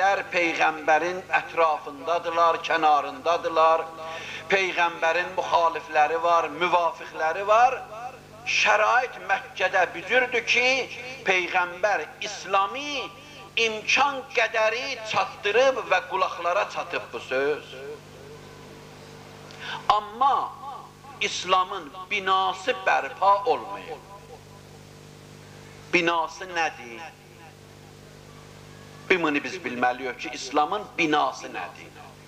Peyğəmbərin ətrafındadılar, kənarındadılar. Peyğəmbərin müxalifləri var, müvafiqləri var. Şərait Məkkədə büzürdü ki, Peyğəmbər İslami imkan qədəri çatdırıb və qulaqlara çatıb bu söz. Amma İslamın binası bərpa olmayıb. Binası nədir? Bunu biz bilməliyik ki, İslamın binası nədir?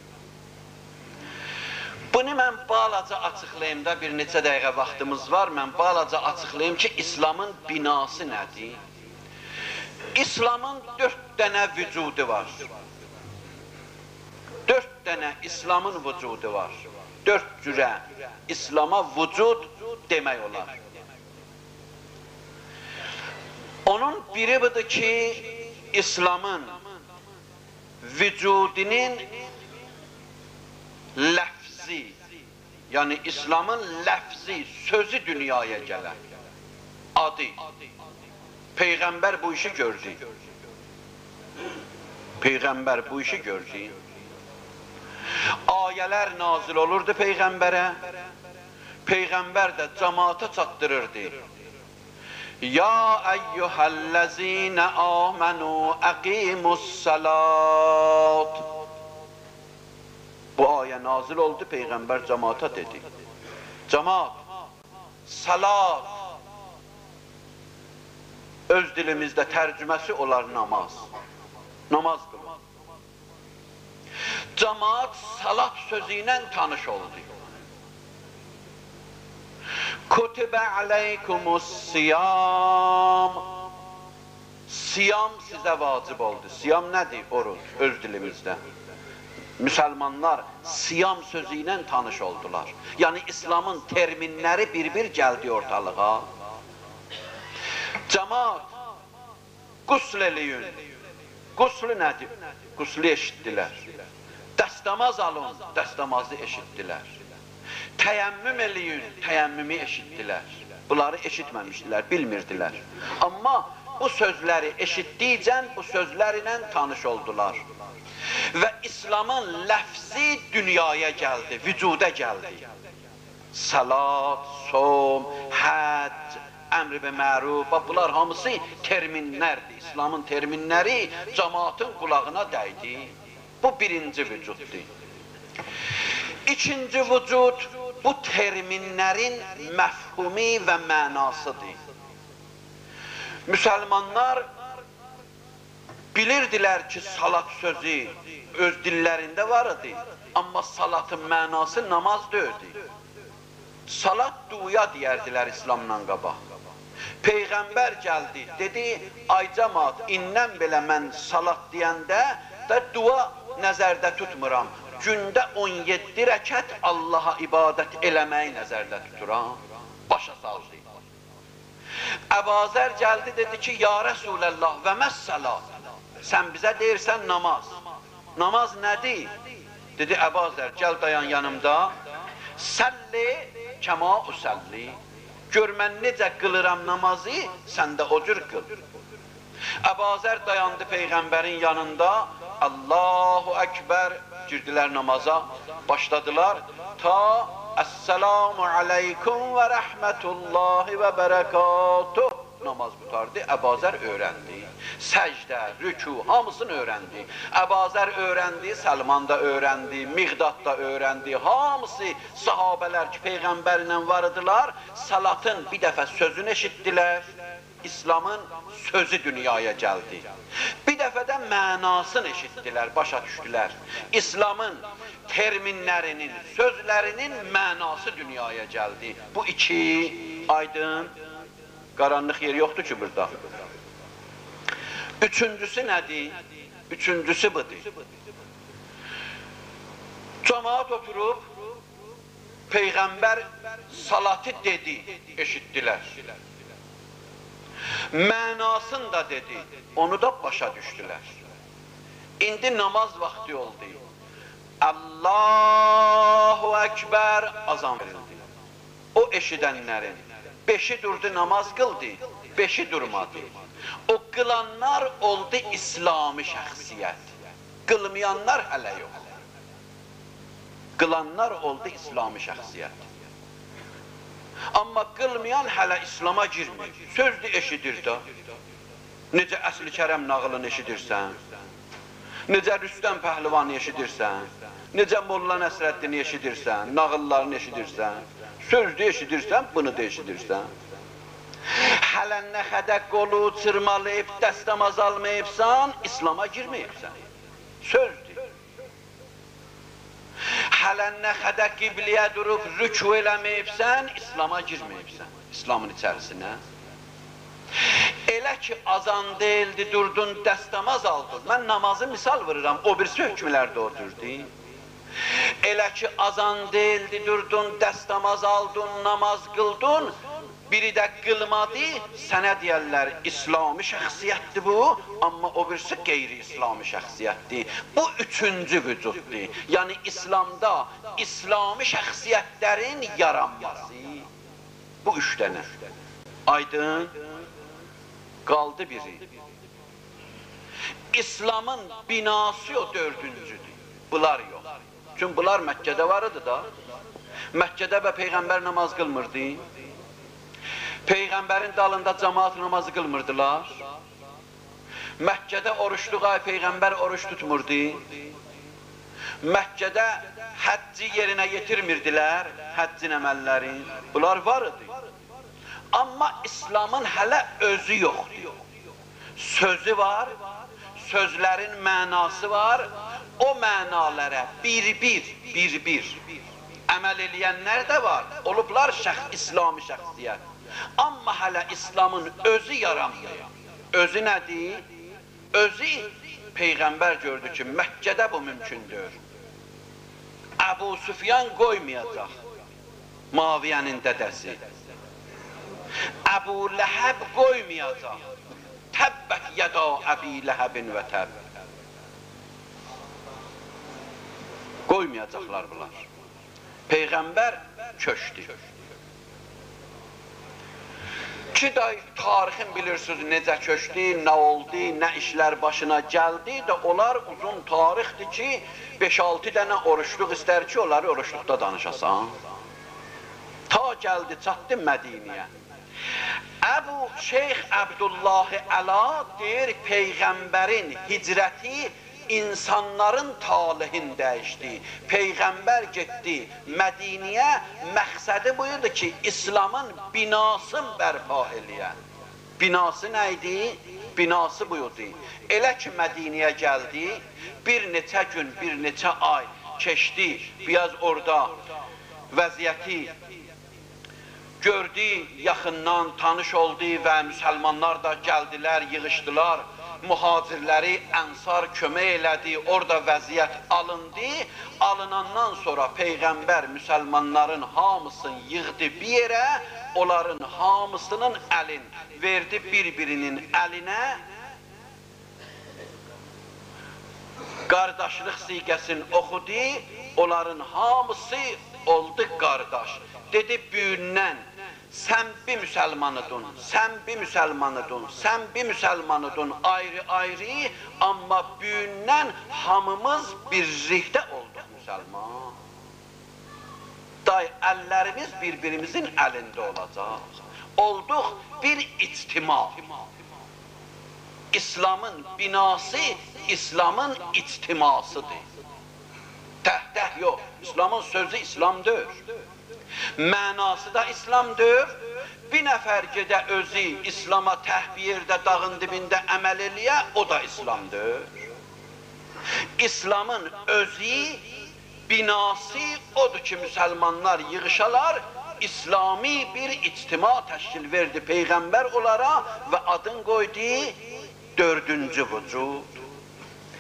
Bunu mən balaca açıqlayayım da, bir neçə dəqiqə vaxtımız var, mən balaca açıqlayayım ki, İslamın binası nədir? İslamın 4 dənə vücudu var. 4 dənə İslamın vücudu var. 4 cürə İslama vücud demək olar. Onun biri budur ki, İslamın vücudinin ləfzi, yani İslamın ləfzi, sözü dünyaya gələn adı. Peyğəmbər bu işi gördü. Peyğəmbər bu işi gördü. Ayələr nazil olurdu Peyğəmbərə. Peyğəmbər də cəmaata çatdırırdı. Ya eyyuhəl-ləzinə āmenū əqimu's-salāt. Bu ayə nazil oldu, Peyğəmbər cəmaata dedi. Cəmaat, salat, öz dilimizdə tərcüməsi olar namaz. Namaz qılın. Cəmaat salat sözü ilə tanış oldu. Kutibə aleykumus-siyam. Siyam sizə vacib oldu. Siyam nədir? Oruç, öz dilimizdə. Müsəlmanlar siyam sözü ilə tanış oldular. Yəni İslamın terminləri bir-bir gəldi ortalığa. Cəmaat, qusl eləyin. Quslu nədir? Quslu eşitdilər. Dəstəmaz alın, dəstəmazı eşitdilər. Təyəmmüm eləyin, təyəmmümü eşitdilər. Bunları eşitməmişdilər, bilmirdilər. Amma bu sözləri eşitdikcə bu sözlərlə tanış oldular. Və İslamın ləfzi dünyaya gəldi, vücuda gəldi. Salat, som, həcc, əmr və məruf, bunlar hamısı terminlərdir. İslamın terminləri cəmaatın qulağına dəydi. Bu birinci vücuddur. İkinci vücud, bu terminlərin məfhumi və mənasıdır. Müsəlmanlar bilirdilər ki, salat sözü öz dillərində var idi, amma salatın mənası namaz deyildi. Salat duya deyərdilər İslamdan qabaq. Peyğəmbər gəldi, dedi, ay cəmaat, indən belə mən salat deyəndə də dua nəzərdə tutmuram. Gündə 17 rəkət Allaha ibadət eləməyi nəzərdə tuturam. Başa saldı. Əbazər gəldi, dedi ki, ya Rəsuləllah və məs-salat. Sən bizə deyirsən namaz. Namaz nədir? Dedi, Əbazər, gəl dayan yanımda. Səlli kəma usəlli. Gör mən necə qılıram namazı, sən də o cür qıl. Əbazər dayandı Peyğəmbərin yanında. Allahu Əkbər, girdilər namaza, başladılar. Ta Əssəlamu aleykum və rəhmətullahi və bərəkatuh. Namaz qutardı, Əbazər öyrəndi. Səcdə, rükû, hamısını öyrəndi. Əbazər öyrəndi, Səlman da öyrəndi, Miqdad da öyrəndi. Hamısı sahabələr ki, Peyğəmbərlə varıdılar, salatın bir dəfə sözünü eşitdilər. İslamın sözü dünyaya gəldi. Bir dəfə də mənasını eşitdilər, başa düşdülər. İslamın terminlərinin, sözlərinin mənası dünyaya gəldi. Bu iki aydın, qaranlıq yer yoxdur ki burada. Üçüncüsü nədir? Üçüncüsü budur. Cəmaat oturub, Peyğəmbər salatı dedi, eşitdilər. Mənasını da dedi, onu da başa düşdülər. İndi namaz vaxtı oldu. Allahu Ekber azan verildi. O eşidənlərin 5'i durdu namaz qıldı, 5'i durmadı. O qılanlar oldu İslami şəxsiyyət. Qılmayanlar hələ yox. Qılanlar oldu İslami şəxsiyyət. Amma qılmayan hələ İslama girmir. Sözdür eşidir də. Necə Əsl-i Kərəm nağılını eşidirsən, necə Rüstəm Pəhlivanı eşidirsən, necə Molla Nəsrəddini eşidirsən, nağıllarını eşidirsən, sözdür eşidirsən, bunu da eşidirsən. Hələ nə xədək qolu çırmalayıb, dəstəmaz almayıbsan, İslama girməyibsən. Sözdür. Hələ nə xədək qibliyə durub rükû eləməyibsən, İslama girməyibsən, İslamın içərisinə. Elə ki, azan deyildi, durdun, dəstəmaz aldın. Mən namazı misal vururam, o birisi hökmlərdə oturdu. Elə ki, azan deyildi, durdun, dəstəmaz aldın, namaz qıldın, biri də qılmadı, sənə deyərlər, İslami şəxsiyyətdir bu, amma o birisi qeyri-İslami şəxsiyyətdir. Bu üçüncü vücuddur. Yəni, İslamda İslami şəxsiyyətlərin yaranması. Bu üç dənə. Aydın. Qaldı biri. İslamın binası o dördüncüdür. Bunlar yox. Çünki bunlar Məkkədə var idi da. Məkkədə və Peyğəmbər namaz qılmırdı. Peyğəmbərin dalında cəmaat namazı qılmırdılar. Məkkədə oruçluq ay Peyğəmbər oruç tutmurdu. Məkkədə həcci yerinə yetirmirdilər, həccin əməlləri. Bunlar var idi. Amma İslamın hələ özü yoxdur. Sözü var, sözlərin mənası var, o mənalərə bir-bir əməl eləyənlər də var. Olublar İslami şəxsiyyət. Amma hələ İslamın özü yaranmıyor. Özü nədir? Özü Peyğəmbər gördü ki, Məkkədə bu mümkündür. Əbu Süfyan qoymayacaq, Muaviyənin dədəsi. Əbu Ləhəb qoymayacaq. Təbbət yəda Əbi Ləhəbin və təbb. Qoymayacaqlar bunlar. Peyğəmbər köçdü. Ki də tarixin bilirsiniz necə köçdü, nə oldu, nə işlər başına gəldi də onlar uzun tarixdir ki 5-6 dənə oruçluq istər ki onları oruçluqda danışasan. Ta gəldi, çatdı Mədiniyə. Əbu Şeyx Əbdullahi Əla deyir, Peyğəmbərin hicrəti insanların talihin dəyişdi. Peyğəmbər getdi Mədiniyə, məqsədi buyurdu ki, İslamın binasını bərpa eləyə. Binası nə idi? Binası buyurdu. Elə ki, Mədiniyə gəldi, bir neçə gün, bir neçə ay keçdi, biraz orada vəziyyəti gördü, yaxından tanış oldu və müsəlmanlar da gəldilər, yığışdılar. Muhacirləri Ənsar kömək elədi, orada vəziyyət alındı. Alınandan sonra Peyğəmbər müsəlmanların hamısını yığdı bir yerə, onların hamısının əlin verdi bir-birinin əlinə. Qardaşlıq siğəsini oxudu, onların hamısı oldu qardaş. Dedi, büyündən, sən bir müsəlmanıdın, sən bir müsəlmanıdın, sən bir müsəlmanıdın, ayrı-ayrı, amma büyündən hamımız birlikdə olduq müsəlman. Day, əllərimiz bir-birimizin əlində olacaq. Olduq bir ictima. İslamın binası, İslamın ictimasıdır. Təhdəh yox, İslamın sözü İslamdır. Mənası da İslamdır. Bir nəfər gedə özü İslama təhbiyirdə, dağın dibində əməl eləyə, o da İslamdır. İslamın özü, binası odur ki, müsəlmanlar yığışalar, İslami bir ictima təşkil verdi Peyğəmbər onlara və adın qoydu dördüncü vücud.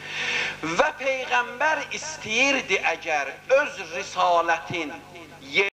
Və Peyğəmbər istəyirdi əgər öz risalətin